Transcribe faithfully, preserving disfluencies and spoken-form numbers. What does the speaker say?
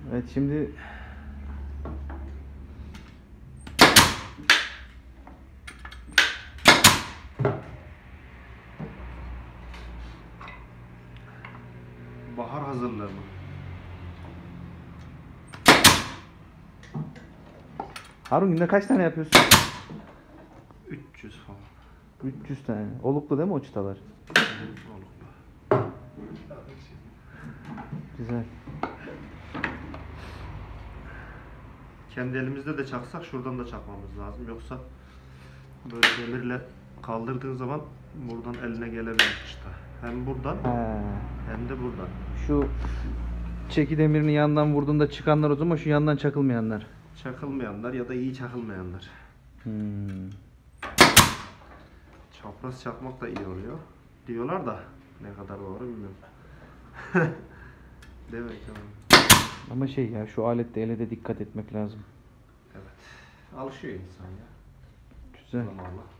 Evet şimdi bahar hazırlığı mı? Harun günde kaç tane yapıyorsun? üç yüz falan. üç yüz tane. Oluklu değil mi o çıtalar? Oluklu. Güzel. Kendi elimizde de çaksak şuradan da çakmamız lazım. Yoksa böyle demirle kaldırdığın zaman buradan eline gelebilir çıta. Hem buradan He. hem de buradan. Şu çeki demirini yandan vurduğunda çıkanlar o zaman, şu yandan çakılmayanlar. Çakılmayanlar ya da iyi çakılmayanlar. Hmm. Çapraz çakmak da iyi oluyor diyorlar da ne kadar doğru bilmiyorum. Demek ki. Ama şey ya, şu alette ele de dikkat etmek lazım. Evet. Alışıyor insan ya. Güzel. Zamanla.